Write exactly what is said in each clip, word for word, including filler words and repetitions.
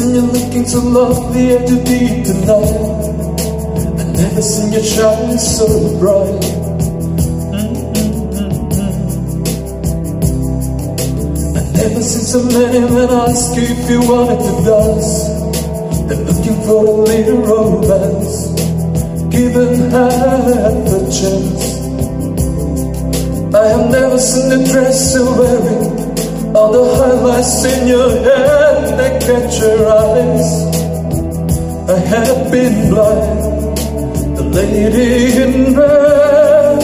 seen you looking so lovely and you deep tonight. I never seen you shine so bright. Mm-mm-mm-mm. I never seen so many men ask you if you wanted to dance. They're looking for a little romance, given half a chance. I have never seen the dress you're wearing, all the highlights in your head that catch your eyes. I have been blind, the lady in red.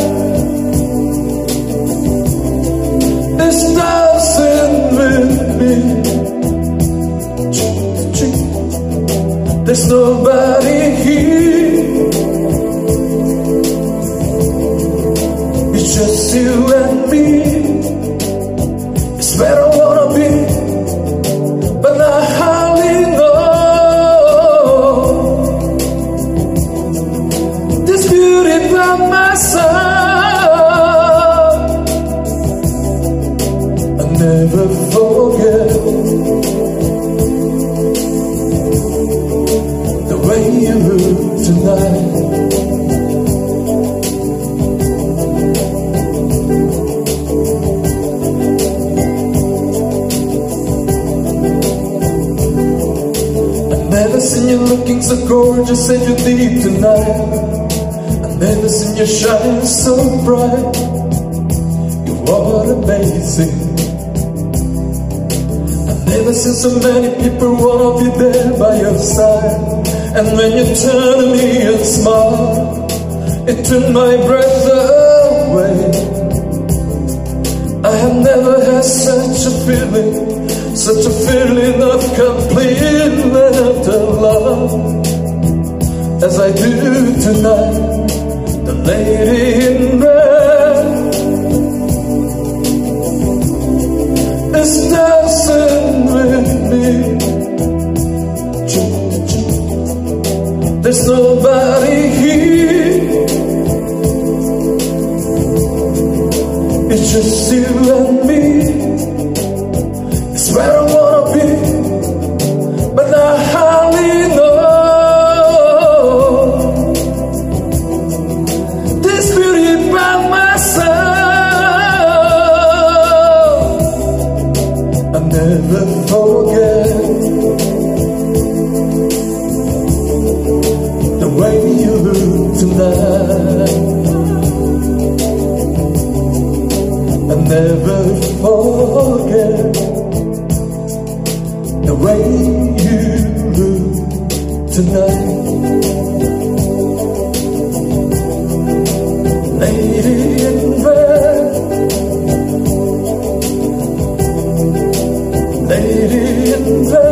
This dancing with me, there's nobody here. It's just you and me. It's where I wanna be, but I hardly know. This beauty by my side, I'll never forget the way you look tonight. Never seen you looking so gorgeous and you deep tonight. I've never seen you shine so bright. You are amazing. I've never seen so many people wanna be there by your side. And when you turn to me and smile, it took my breath away. I have never had such a feeling, such a feeling of complete and utter love as I do tonight. The lady in red is dancing with me. There's nobody here. It's just you and me. It's where I wanna be, but I hardly know. This beauty by my side, I'll never forget the way you look tonight. I'll never forget the way you look tonight. Lady in red, lady in red.